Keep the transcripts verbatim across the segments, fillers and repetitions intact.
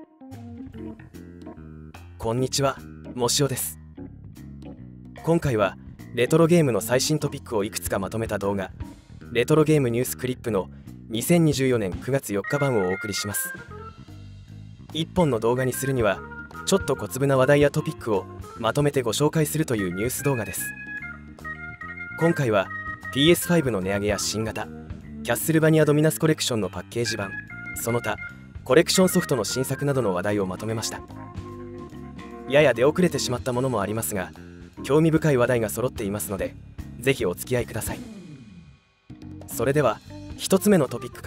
こんにちは、もしおです。今回はレトロゲームの最新トピックをいくつかまとめた動画、レトロゲームニュースクリップのにせんにじゅうよねんくがつよっか版をお送りします。いっぽんの動画にするにはちょっと小粒な話題やトピックをまとめてご紹介するというニュース動画です。今回は ピーエスファイブ の値上げや新型キャッスルバニアドミナスコレクションのパッケージ版、その他コレクションソフトの新作などの話題をまとめました。やや出遅れてしまったものもありますが、興味深い話題が揃っていますのでぜひお付き合いください。それではひとつめのトピックから。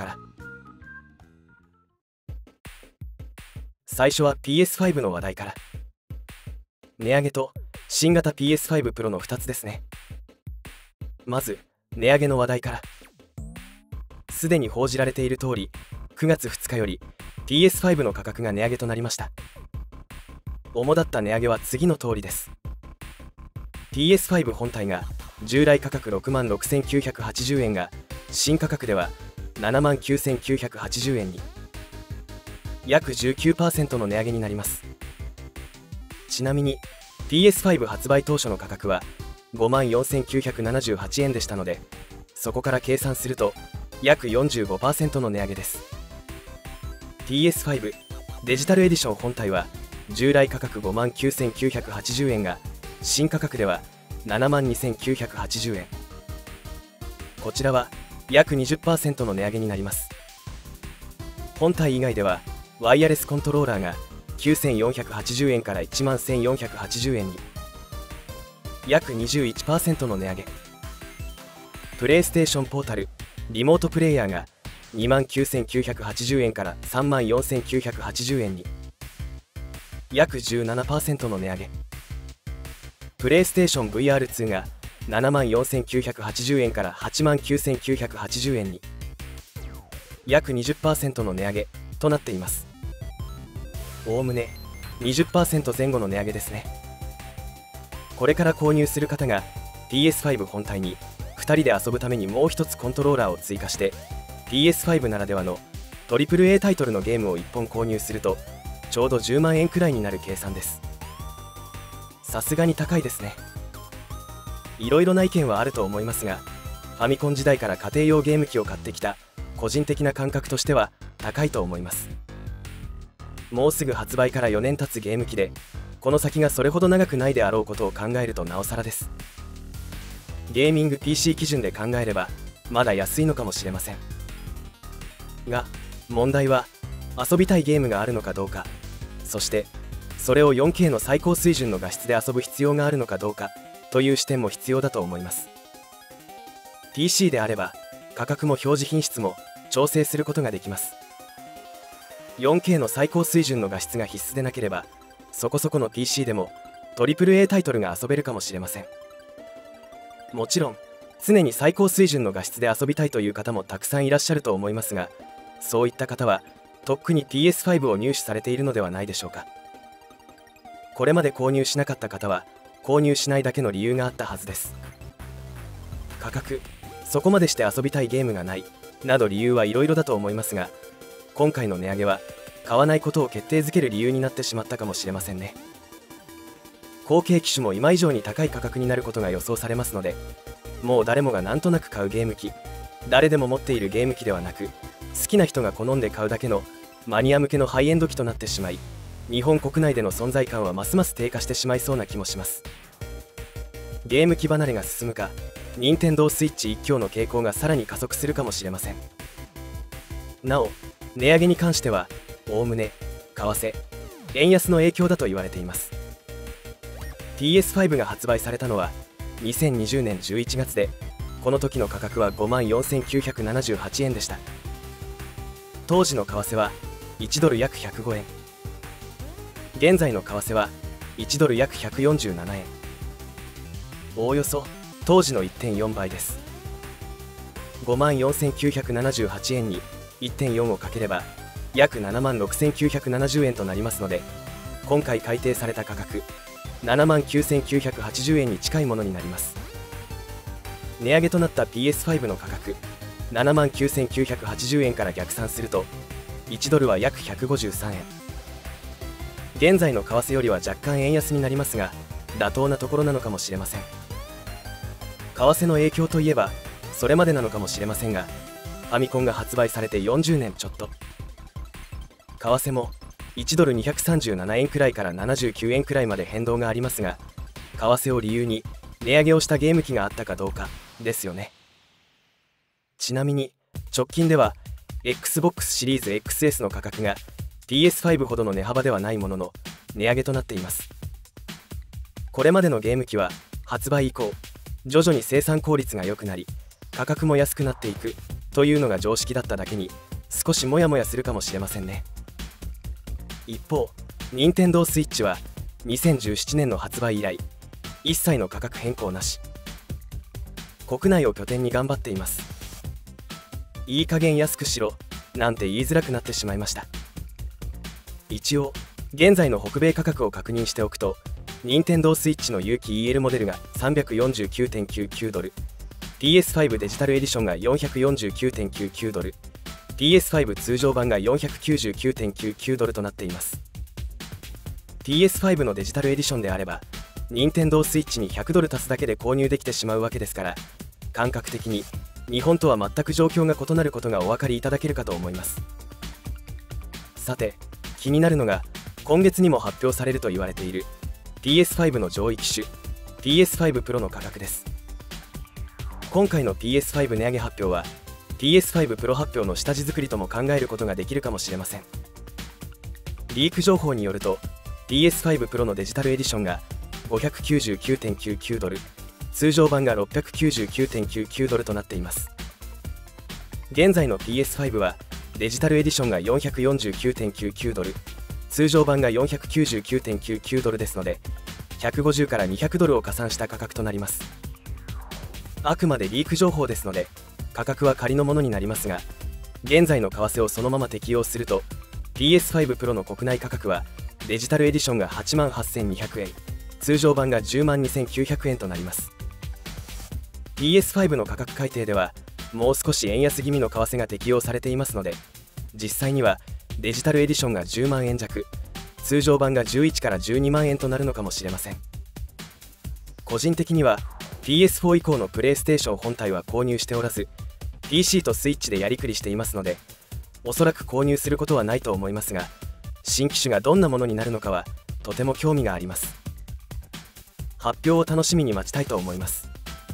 最初は ピーエスファイブ の話題から。値上げと新型 ピーエスファイブ プロのふたつですね。まず値上げの話題から。すでに報じられている通り、くがつふつかより ピーエスファイブ の価格が値上げとなりました。主だった値上げは次の通りです。 ピーエスファイブ 本体が従来価格ろくまんろくせんきゅうひゃくはちじゅうえんが新価格ではななまんきゅうせんきゅうひゃくはちじゅうえんに、約 じゅうきゅうパーセント の値上げになります。ちなみに ピーエスファイブ 発売当初の価格はごまんよんせんきゅうひゃくななじゅうはちえんでしたので、そこから計算すると約 よんじゅうごパーセント の値上げです。 ピーエスファイブ デジタルエディション本体は従来価格ごまんきゅうせんきゅうひゃくはちじゅうえんが新価格ではななまんにせんきゅうひゃくはちじゅうえん、こちらは約 にじゅっパーセント の値上げになります。本体以外ではワイヤレスコントローラーがきゅうせんよんひゃくはちじゅうえんからいちまんせんよんひゃくはちじゅうえんに、約 にじゅういちパーセント の値上げ。プレイステーションポータルリモートプレイヤーがにまんきゅうせんきゅうひゃくはちじゅうえんからさんまんよんせんきゅうひゃくはちじゅうえんに、約 じゅうななパーセント の値上げ。プレイステーション ブイアールツー がななまんよんせんきゅうひゃくはちじゅうえんからはちまんきゅうせんきゅうひゃくはちじゅうえんに、約 にじゅっパーセント の値上げとなっています。おおむね にじゅっパーセント 前後の値上げですね。これから購入する方が ピーエスファイブ 本体にふたりで遊ぶためにもうひとつコントローラーを追加して ピーエスファイブ ならではの トリプルエー タイトルのゲームをいっぽん購入するとちょうどじゅうまんえんくらいになる計算です。さすがに高いですね。いろいろな意見はあると思いますが、ファミコン時代から家庭用ゲーム機を買ってきた個人的な感覚としては高いと思います。もうすぐ発売からよねん経つゲーム機でこの先がそれほど長くないであろうことを考えるとなおさらです。ゲーミング ピーシー 基準で考えればまだ安いのかもしれませんが、問題は遊びたいゲームがあるのかどうか、そしてそれを よんケー の最高水準の画質で遊ぶ必要があるのかどうかという視点も必要だと思います。 ピーシー であれば価格も表示品質も調整することができます。 よんケー の最高水準の画質が必須でなければそこそこの ピーシー でも トリプルエー タイトルが遊べるかもしれません。もちろん常に最高水準の画質で遊びたいという方もたくさんいらっしゃると思いますが、そういった方はとっくに ピーエスファイブ を入手されているのではないでしょうか。これまで購入しなかった方は購入しないだけの理由があったはずです。価格、そこまでして遊びたいゲームがないなど理由はいろいろだと思いますが、今回の値上げは買わないことを決定づける理由になってしまったかもしれませんね。後継機種も今以上に高い価格になることが予想されますので、もう誰もがなんとなく買うゲーム機、誰でも持っているゲーム機ではなく好きな人が好んで買うだけのマニア向けのハイエンド機となってしまい、日本国内での存在感はますます低下してしまいそうな気もします。ゲーム機離れが進むか、任天堂スイッチ一強の傾向がさらに加速するかもしれません。なお値上げに関してはおおむね為替、円安の影響だと言われています。 ピーエスファイブ が発売されたのはにせんにじゅうねんじゅういちがつで、この時の価格はごまんよんせんきゅうひゃくななじゅうはちえんでした。当時の為替はいちドル約ひゃくごえん、現在の為替はいちドル約ひゃくよんじゅうななえん、おおよそ当時の いってんよん 倍です。ごまんよんせんきゅうひゃくななじゅうはちえんに いってんよん をかければ約ななまんろくせんきゅうひゃくななじゅうえんとなりますので、今回改定された価格ななまんきゅうせんきゅうひゃくはちじゅうえんに近いものになります。値上げとなった ピーエスファイブ の価格ななまんきゅうせんきゅうひゃくはちじゅうえんから逆算するといちドルは約ひゃくごじゅうさんえん、 現在の為替よりは若干円安になりますが、妥当なところなのかもしれません。為替の影響といえばそれまでなのかもしれませんが、ファミコンが発売されてよんじゅうねんちょっと、為替もいちドルにひゃくさんじゅうななえんくらいからななじゅうきゅうえんくらいまで変動がありますが、為替を理由に値上げをしたゲーム機があったかどうかですよね。ちなみに直近では エックスボックス シリーズ エックスエス の価格が ピーエスファイブ ほどの値幅ではないものの値上げとなっています。これまでのゲーム機は発売以降徐々に生産効率が良くなり価格も安くなっていくというのが常識だっただけに、少しモヤモヤするかもしれませんね。一方、任天堂スイッチはにせんじゅうななねんの発売以来一切の価格変更なし、国内を拠点に頑張っています。いい加減安くしろなんて言いづらくなってしまいました。一応現在の北米価格を確認しておくと、任天堂スイッチの有機 イーエル モデルが さんびゃくよんじゅうきゅうてんきゅうきゅうドル、 ピーエスファイブ デジタルエディションが よんひゃくよんじゅうきゅうてんきゅうきゅうドル、 ピーエスファイブ 通常版が よんひゃくきゅうじゅうきゅうてんきゅうきゅうドルとなっています。 ピーエスファイブ のデジタルエディションであれば任天堂スイッチにひゃくドル足すだけで購入できてしまうわけですから、感覚的に日本とは全く状況が異なることがお分かりいただけるかと思います。さて気になるのが今月にも発表されると言われている ピーエスファイブ の上位機種 ピーエスファイブ Pro の価格です。今回の ピーエスファイブ 値上げ発表は ピーエスファイブ Pro 発表の下地作りとも考えることができるかもしれません。リーク情報によると ピーエスファイブ Pro のデジタルエディションが ごひゃくきゅうじゅうきゅうてんきゅうきゅうドル、通常版が ろっぴゃくきゅうじゅうきゅうてんきゅうきゅうドルとなっています。現在の ピーエスファイブ はデジタルエディションが よんひゃくよんじゅうきゅうてんきゅうきゅうドル、通常版が よんひゃくきゅうじゅうきゅうてんきゅうきゅうドルですので、ひゃくごじゅうからにひゃくドルを加算した価格となります。あくまでリーク情報ですので価格は仮のものになりますが、現在の為替をそのまま適用すると ピーエスファイブ Pro の国内価格はデジタルエディションが はちまんはっせんにひゃくえん、通常版が じゅうまんにせんきゅうひゃくえんとなります。 ピーエスファイブ の価格改定ではもう少し円安気味の為替が適用されていますので、実際にはデジタルエディションがじゅうまんえん弱、通常版がじゅういちからじゅうにまんえんとなるのかもしれません。個人的には ピーエスフォー 以降のプレイステーション本体は購入しておらず ピーシー とスイッチでやりくりしていますので、おそらく購入することはないと思いますが、新機種がどんなものになるのかはとても興味があります。発表を楽しみに待ちたいと思います。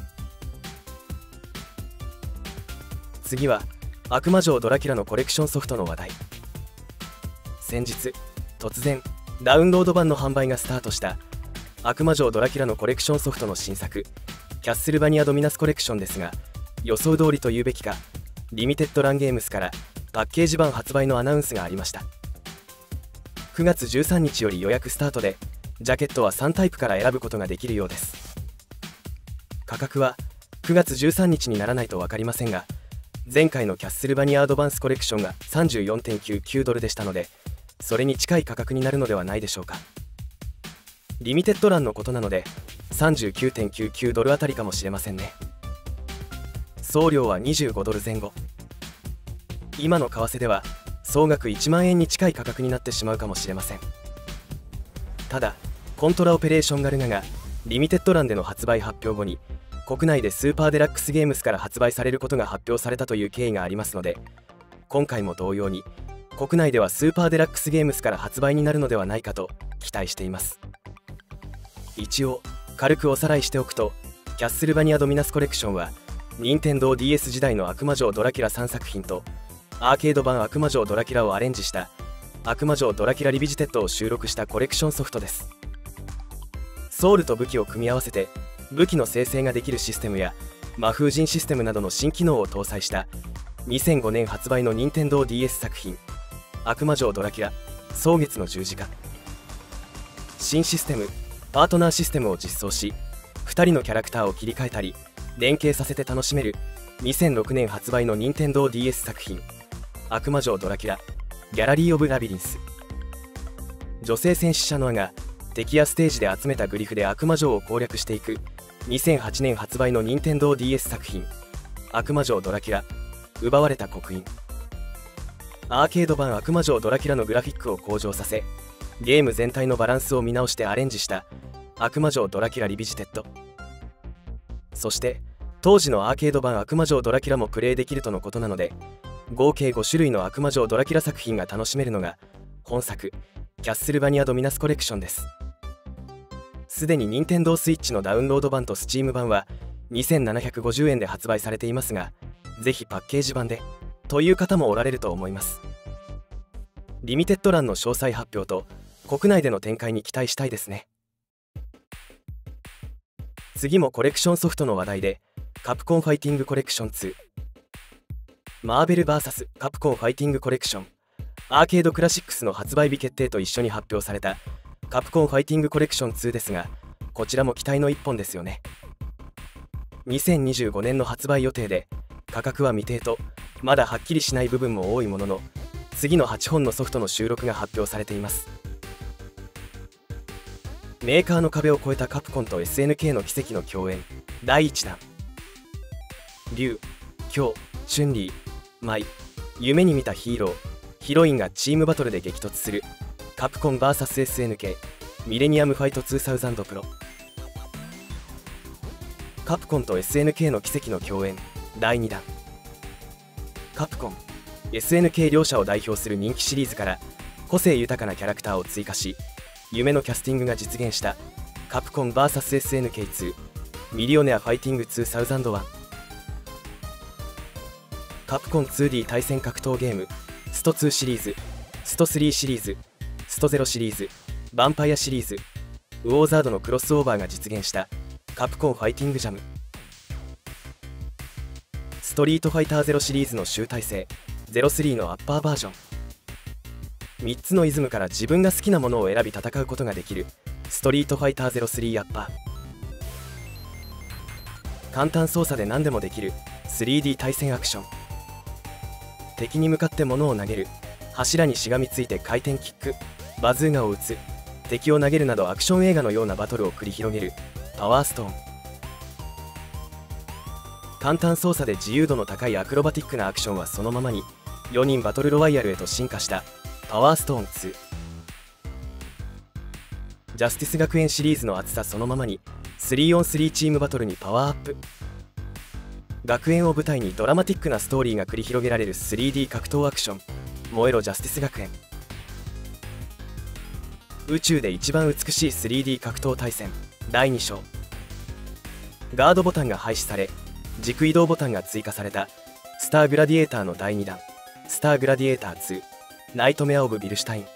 次は悪魔城ドラキュラのコレクションソフトの話題。先日突然ダウンロード版の販売がスタートした悪魔城ドラキュラのコレクションソフトの新作キャッスルバニアドミナスコレクションですが、予想通りというべきかリミテッドランゲームスからパッケージ版発売のアナウンスがありました。くがつじゅうさんにちより予約スタートで、ジャケットはさんタイプから選ぶことができるようです。価格はくがつじゅうさんにちにならないと分かりませんが、前回のキャッスルバニアアドバンスコレクションが さんじゅうよんてんきゅうきゅうドルでしたので、それに近い価格になるのではないでしょうか。リミテッド欄のことなので さんじゅうきゅうてんきゅうきゅうドルあたりかもしれませんね。送料はにじゅうごドルぜん後。今の為替では総額いちまんえんに近い価格になってしまうかもしれません。ただコントラオペレーションガルガがリミテッド欄での発売発表後に国内でスーパーデラックスゲームスから発売されることが発表されたという経緯がありますので、今回も同様に国内ではスーパーデラックスゲームスから発売になるのではないかと期待しています。一応軽くおさらいしておくと、キャッスルバニアドミナスコレクションは任天堂 ディーエス 時代の悪魔城ドラキュラさんさく品とアーケード版悪魔城ドラキュラをアレンジした悪魔城ドラキュラリビジテッドを収録したコレクションソフトです。ソウルと武器を組み合わせて武器の生成ができるシステムや魔封陣システムなどの新機能を搭載したにせんごねん発売の任天堂 ディーエス 作品悪魔城ドラキュラ蒼月の十字架。新システムパートナーシステムを実装し、ふたりのキャラクターを切り替えたり連携させて楽しめるにせんろくねん発売の任天堂 ディーエス 作品悪魔城ドラキュラギャラリー・オブ・ラビリンス。女性戦士シャノアが敵やステージで集めたグリフで悪魔城を攻略していくにせんはちねん発売の任天堂 ディーエス 作品悪魔城ドラキュラ奪われた刻印。アーケード版悪魔城ドラキュラのグラフィックを向上させ、 ゲーム全体のバランスを見直してアレンジした悪魔城ドラキュラリビジテッド。そして当時のアーケード版悪魔城ドラキュラもプレイできるとのことなので、合計ご種類の悪魔城ドラキュラ作品が楽しめるのが本作キャッスルバニア・ドミナスコレクションです。すでに ニンテンドースイッチ のダウンロード版と Steam 版はにせんななひゃくごじゅうえんで発売されていますが、ぜひパッケージ版でという方もおられると思います。リミテッド欄の詳細発表と国内での展開に期待したいですね。次もコレクションソフトの話題で、カプコンファイティングコレクションツー、マーベル ブイエス カプコンファイティングコレクションアーケードクラシックスの発売日決定と一緒に発表されたカプコンファイティングコレクションツーですが、こちらも期待の一本ですよね。にせんにじゅうごねんの発売予定で、価格は未定とまだはっきりしない部分も多いものの、次のはちほんのソフトの収録が発表されています。メーカーの壁を越えたカプコンと エスエヌケー の奇跡の共演だいいちだん。龍、京、春麗、舞、夢に見たヒーロー、ヒロインがチームバトルで激突するカプコン ブイエスエスエヌケー ミレニアムファイトにせんプロ。カプコンと エスエヌケー の奇跡の共演だいにだん。カプコン エスエヌケー 両社を代表する人気シリーズから個性豊かなキャラクターを追加し、夢のキャスティングが実現したカプコン ブイエスエスエヌケーツー ミリオネアファイティングにせんワン。カプコン ツーディー 対戦格闘ゲームストツーシリーズ、ストスリーシリーズ、ストゼロシリーズ、ヴァンパイアシリーズ、ウォーザードのクロスオーバーが実現したカプコンファイティングジャム、ストリートファイターゼロシリーズの集大成ゼロスリーのアッパーバージョン、みっつのイズムから自分が好きなものを選び戦うことができるストリートファイターゼロスリーアッパー、簡単操作で何でもできる スリーディー 対戦アクション、敵に向かって物を投げる、柱にしがみついて回転キック、バズーガを撃つ、敵を投げるなどアクション映画のようなバトルを繰り広げるパワーストーン、簡単操作で自由度の高いアクロバティックなアクションはそのままによにんバトルロワイヤルへと進化したパワーストーンツー、ジャスティス学園シリーズの厚さそのままに スリーオンスリー チームバトルにパワーアップ、学園を舞台にドラマティックなストーリーが繰り広げられる スリーディー 格闘アクション燃えろジャスティス学園、宇宙で一番美しい スリーディー 格闘対戦だいに章、ガードボタンが廃止され軸移動ボタンが追加されたスターグラディエーターのだいにだん、スターグラディエーターツーナイトメア・オブ・ビルシュタイン。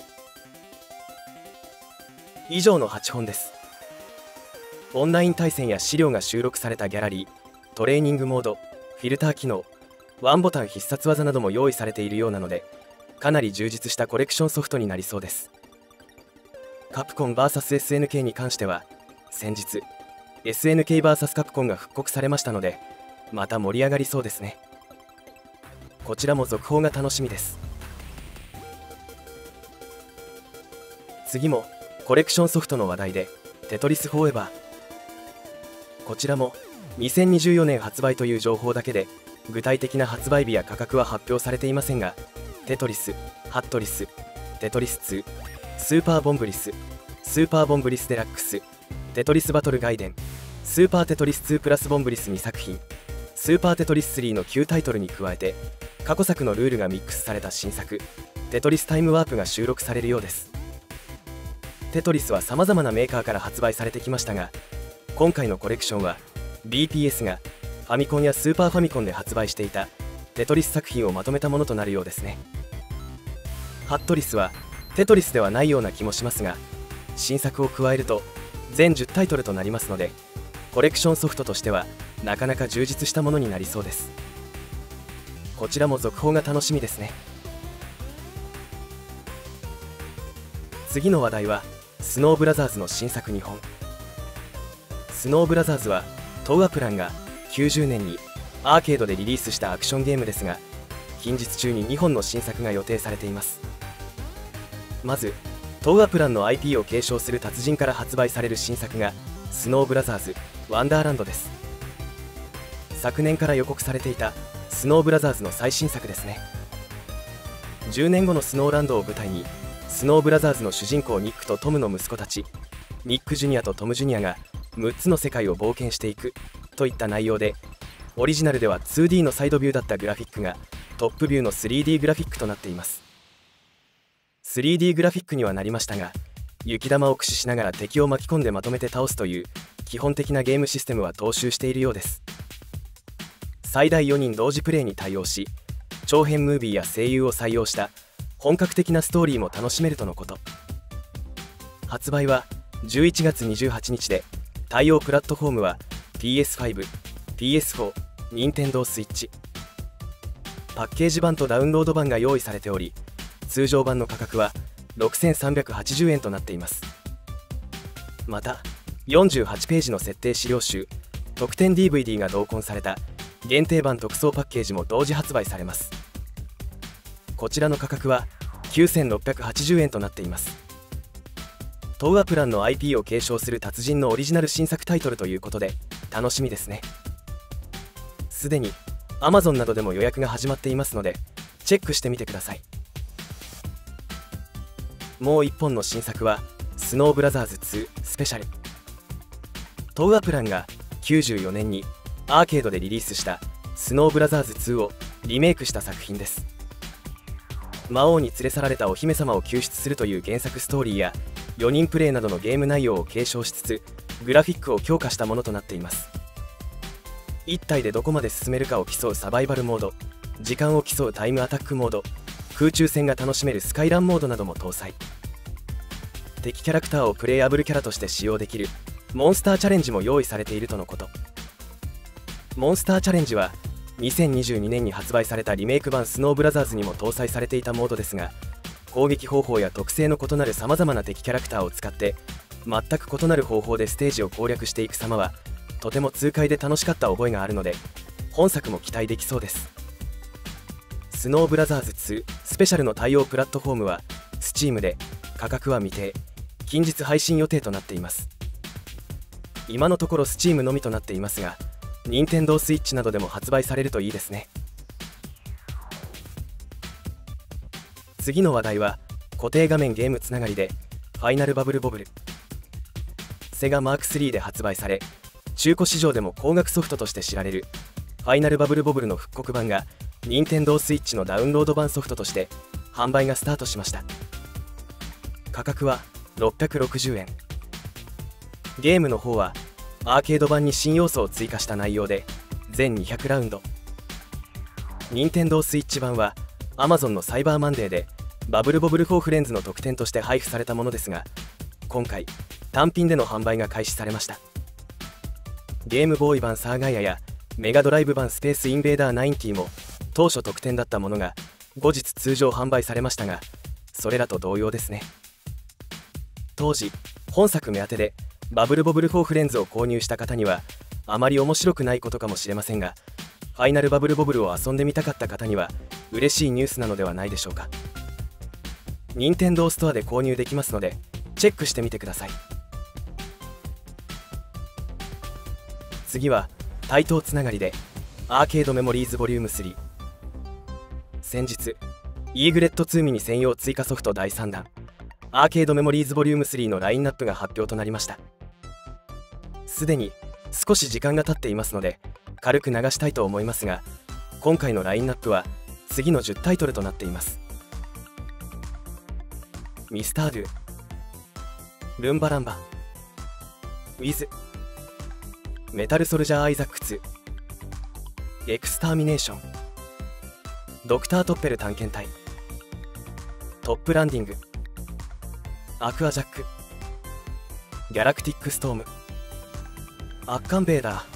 以上のはちほんです。オンライン対戦や資料が収録されたギャラリー、トレーニングモード、フィルター機能、ワンボタン必殺技なども用意されているようなので、かなり充実したコレクションソフトになりそうです。カプコン ブイエスエスエヌケー に関しては先日 エスエヌケーブイエス カプコンが復刻されましたので、また盛り上がりそうですね。こちらも続報が楽しみです。次もコレクションソフトの話題で、テトリスフォーエバー、こちらもにせんにじゅうよねん発売という情報だけで具体的な発売日や価格は発表されていませんが、テトリス、ハットリス、テトリスツー、スーパーボンブリス、スーパーボンブリスデラックス、テトリスバトルガイデン、スーパーテトリスツープラスボンブリスにさく品、スーパーテトリススリーのきゅうタイトルに加えて過去作のルールがミックスされた新作テトリスタイムワープが収録されるようです。テトリスはさまざまなメーカーから発売されてきましたが、今回のコレクションは ビーピーエス がファミコンやスーパーファミコンで発売していたテトリス作品をまとめたものとなるようですね。ハットリスはテトリスではないような気もしますが、新作を加えると全じゅうタイトルとなりますので、コレクションソフトとしてはなかなか充実したものになりそうです。こちらも続報が楽しみですね。次の話題はスノーブラザーズの新作にほん。スノーブラザーズは東亜プランがきゅうじゅうねんにアーケードでリリースしたアクションゲームですが、近日中ににほんの新作が予定されています。まず東亜プランの アイピー を継承する達人から発売される新作がスノーブラザーズワンダーランドです。昨年から予告されていたスノーブラザーズの最新作ですね。じゅうねんごのスノーランドを舞台にスノーブラザーズの主人公ニックとトムの息子たちニック・ジュニアとトム・ジュニアがむっつの世界を冒険していくといった内容で、オリジナルでは ツーディー のサイドビューだったグラフィックがトップビューの スリーディー グラフィックとなっています。 スリーディー グラフィックにはなりましたが、雪玉を駆使しながら敵を巻き込んでまとめて倒すという基本的なゲームシステムは踏襲しているようです。最大よにん同時プレイに対応し、長編ムービーや声優を採用した本格的なストーリーも楽しめるとのこと。発売はじゅういちがつにじゅうはちにちで、対応プラットフォームは ピーエスファイブ、ピーエスフォー、ニンテンドースイッチ。パッケージ版とダウンロード版が用意されており、通常版の価格はろくせんさんびゃくはちじゅうえんとなっています。またよんじゅうはちページの設定資料集、特典 ディーブイディー が同梱された限定版特装パッケージも同時発売されます。こちらの価格はきゅうせんろっぴゃくはちじゅうえんとなっています。東亜プランの アイピー を継承する達人のオリジナル新作タイトルということで楽しみですね。すでに アマゾン などでも予約が始まっていますのでチェックしてみてください。もう一本の新作はスノーブラザーズツースペシャル。東亜プランがきゅうじゅうよねんにアーケードでリリースしたスノーブラザーズツーをリメイクした作品です。魔王に連れ去られたお姫様を救出するという原作ストーリーやよにんプレイなどのゲーム内容を継承しつつ、グラフィックを強化したものとなっています。いち体でどこまで進めるかを競うサバイバルモード、時間を競うタイムアタックモード、空中戦が楽しめるスカイランモードなども搭載。敵キャラクターをプレイアブルキャラとして使用できるモンスターチャレンジも用意されているとのこと。モンスターチャレンジはにせんにじゅうにねんに発売されたリメイク版スノーブラザーズにも搭載されていたモードですが、攻撃方法や特性の異なるさまざまな敵キャラクターを使って全く異なる方法でステージを攻略していく様はとても痛快で楽しかった覚えがあるので、本作も期待できそうです。スノーブラザーズツースペシャルの対応プラットフォームは Steam で、価格は未定、近日配信予定となっています。今のところ Steam のみとなっていますが、ニンテンドースイッチなどでも発売されるといいですね。次の話題は固定画面ゲームつながりでファイナルバブルボブル。セガマークスリーで発売され、中古市場でも高額ソフトとして知られるファイナルバブルボブルの復刻版がニンテンドースイッチのダウンロード版ソフトとして販売がスタートしました。価格はろっぴゃくろくじゅうえん。ゲームの方はアーケード版に新要素を追加した内容で全にひゃくラウンド。任天堂スイッチ版は アマゾン のサイバーマンデーでバブルボブルフォーフレンズの特典として配布されたものですが、今回単品での販売が開始されました。ゲームボーイ版サーガイアやメガドライブ版スペースインベーダーきゅうじゅうも当初特典だったものが後日通常販売されましたが、それらと同様ですね。当時本作目当てでバブルボブルフォーフレンズを購入した方にはあまり面白くないことかもしれませんが、ファイナルバブルボブルを遊んでみたかった方には嬉しいニュースなのではないでしょうか。任天堂ストアで購入できますのでチェックしてみてください。次は対等つながりでアーケードメモリーズボリュームスリー。先日イーグレットツーミニ専用追加ソフトだいさんだんアーケードメモリーズボリュームスリーのラインナップが発表となりました。すでに少し時間が経っていますので軽く流したいと思いますが、今回のラインナップは次のじゅうタイトルとなっています。ミスタードゥ、ルンバランバ、ウィズ、メタルソルジャーアイザックツー、エクスターミネーション、ドクタートッペル探検隊、トップランディング、アクアジャック、ギャラクティックストーム、アッカンベーダー。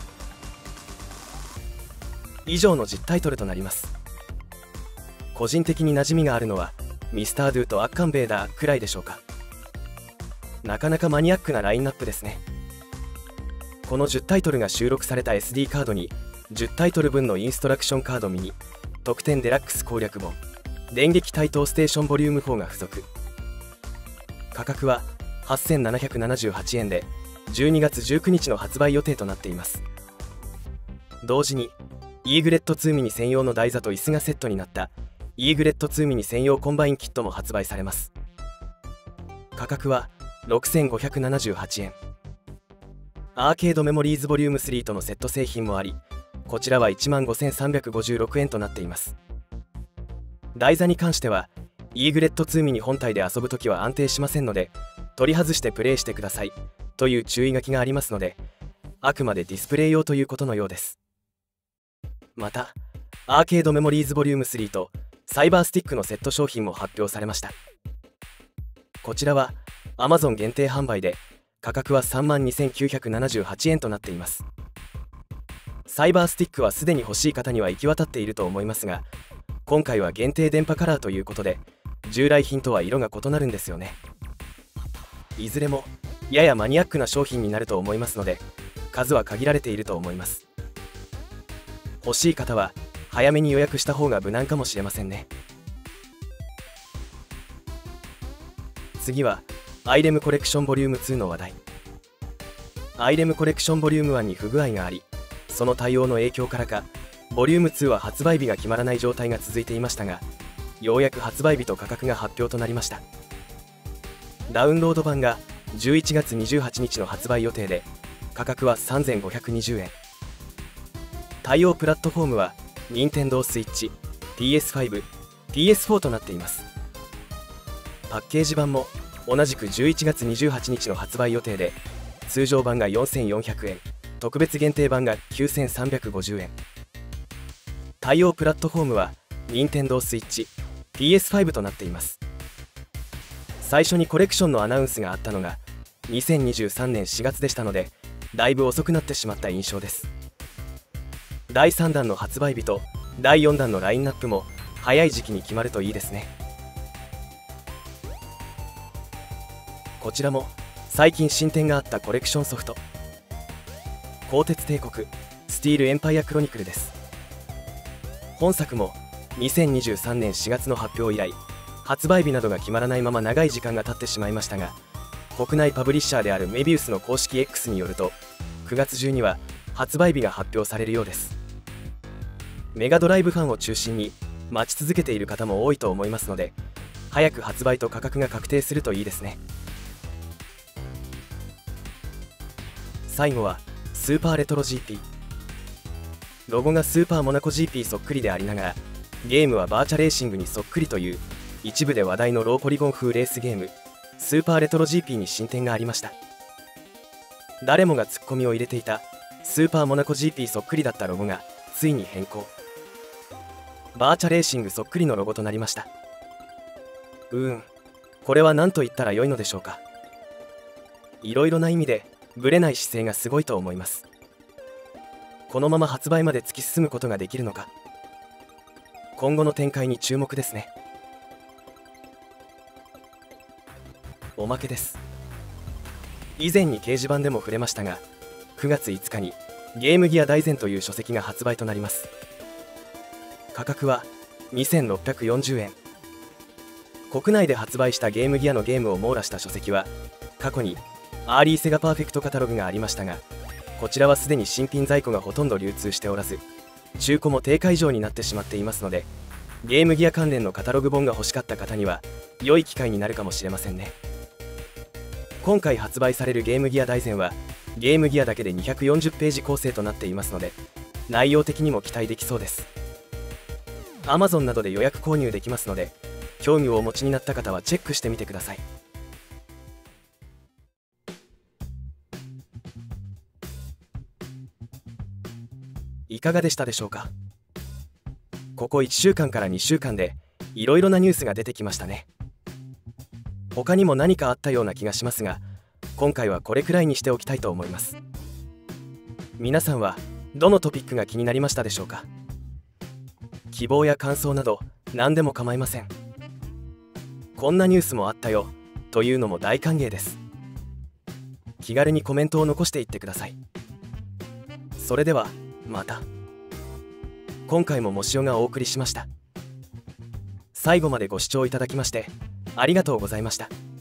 以上のじゅうタイトルとなります。個人的に馴染みがあるのはミスタードゥとアッカンベーダーくらいでしょうか。なかなかマニアックなラインナップですね。このじゅうタイトルが収録された エスディー カードにじゅうタイトル分のインストラクションカードミニ、特典デラックス攻略本、電撃対等ステーションボリュームフォーが付属。価格ははっせんななひゃくななじゅうはちえんでじゅうにがつじゅうくにちの発売予定となっています。同時にイーグレットツーミニ専用の台座と椅子がセットになったイーグレットツーミニ専用コンバインキットも発売されます。 価格はろくせんごひゃくななじゅうはちえん。アーケードメモリーズボリュームスリーとのセット製品もあり、こちらはいちまんごせんさんびゃくごじゅうろくえんとなっています。台座に関してはイーグレットツーミニ本体で遊ぶときは安定しませんので、取り外してプレイしてくださいという注意書きがありますので、あくまでディスプレイ用ということのようです。またアーケードメモリーズボリュームスリーとサイバースティックのセット商品も発表されました。こちらは アマゾン 限定販売で価格はさんまんにせんきゅうひゃくななじゅうはちえんとなっています。サイバースティックはすでに欲しい方には行き渡っていると思いますが、今回は限定電波カラーということで従来品とは色が異なるんですよね。いずれもややマニアックな商品になると思いますので、数は限られていると思います。欲しい方は早めに予約した方が無難かもしれませんね。次はアイレムコレクションボリュームツーの話題。アイレムコレクションボリュームワンに不具合があり、その対応の影響からかボリュームツーは発売日が決まらない状態が続いていましたが、ようやく発売日と価格が発表となりました。ダウンロード版がじゅういちがつにじゅうはちにちの発売予定で、価格はさんぜんごひゃくにじゅうえん。対応プラットフォームは ニンテンドースイッチ、ピーエスファイブ、ピーエスフォー となっています。パッケージ版も同じくじゅういちがつにじゅうはちにちの発売予定で、通常版がよんせんよんひゃくえん、特別限定版がきゅうせんさんびゃくごじゅうえん。対応プラットフォームは ニンテンドースイッチ、ピーエスファイブ となっています。最初にコレクションのアナウンスがあったのがにせんにじゅうさんねんしがつでしたので、だいぶ遅くなってしまった印象です。だいさんだんの発売日とだいよんだんのラインナップも早い時期に決まるといいですね。こちらも最近進展があったコレクションソフト、鋼鉄帝国スティールエンパイアクロニクルです。本作もにせんにじゅうさんねんしがつの発表以来、発売日などが決まらないまま長い時間が経ってしまいましたが、国内パブリッシャーであるメビウスの公式 X によると、くがつ中には発売日が発表されるようです。メガドライブファンを中心に待ち続けている方も多いと思いますので、早く発売と価格が確定するといいですね。最後はスーパーレトロ ジーピー。 ロゴがスーパーモナコ ジーピー そっくりでありながら、ゲームはバーチャレーシングにそっくりという一部で話題のローポリゴン風レースゲーム、スーパーレトロ ジーピー に進展がありました。誰もがツッコミを入れていたスーパーモナコ ジーピー そっくりだったロゴがついに変更。バーチャレーシングそっくりのロゴとなりました。うーん、これは何と言ったらよいのでしょうか。いろいろな意味でブレない姿勢がすごいと思います。このまま発売まで突き進むことができるのか、今後の展開に注目ですね。おまけです。以前に掲示板でも触れましたが、くがついつかにゲームギア大全という書籍が発売となります。価格はにせんろっぴゃくよんじゅうえん。国内で発売したゲームギアのゲームを網羅した書籍は、過去にアーリーセガパーフェクトカタログがありましたが、こちらはすでに新品在庫がほとんど流通しておらず、中古も定価以上になってしまっていますので、ゲームギア関連のカタログ本が欲しかった方には良い機会になるかもしれませんね。今回発売されるゲームギア大全はゲームギアだけでにひゃくよんじゅうページ構成となっていますので、内容的にも期待できそうです。 アマゾン などで予約購入できますので、興味をお持ちになった方はチェックしてみてください。いかがでしたでしょうか。ここいっしゅうかんからにしゅうかんでいろいろなニュースが出てきましたね。他にも何かあったような気がしますが、今回はこれくらいにしておきたいと思います。皆さんはどのトピックが気になりましたでしょうか。希望や感想など何でも構いません。こんなニュースもあったよというのも大歓迎です。気軽にコメントを残していってください。それではまた。今回ももしおがお送りしました。最後までご視聴いただきましてありがとうございました。